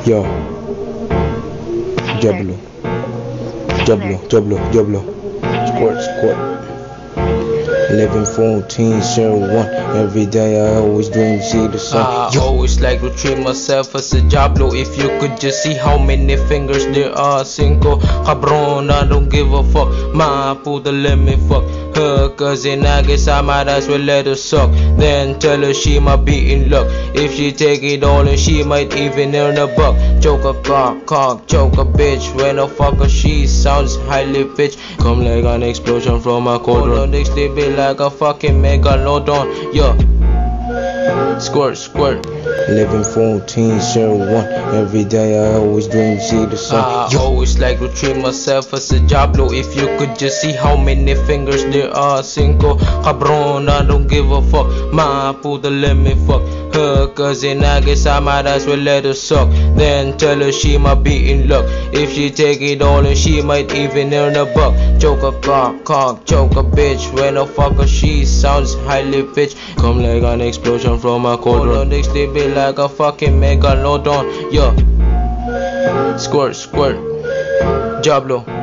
Yo, Diablo, Diablo, squirt. 11-14-01. Every day I always dream to see the sun. I always like to treat myself as a Diablo. If you could just see how many fingers there are. Cinco, cabron, I don't give a fuck. Ma puta, let me fuck her, cause in I guess I might as well let her suck. Then tell her she might be in luck. If she take it all and she might even earn a buck. Choke a cock, choke a bitch. When I fuck her she sounds highly pitched. Come like an explosion from a cauldron. Next they be like a fucking megalodon. Yeah, squirt. 11-14-01. Every day I always dream to see the sun. I always like to treat myself as a Diablo. If you could just see how many fingers there are. Cinco, cabron, I don't give a fuck. Ma puta, let me fuck her, cause in I guess I might as well let her suck. Then tell her she might be in luck. If she take it all and she might even earn a buck. Choke a cock, choke a bitch. When I fuck her she sounds highly pitched. Come like an explosion from a cauldron. Next they be like a fucking megalodon. Yeah, squirt. Diablo.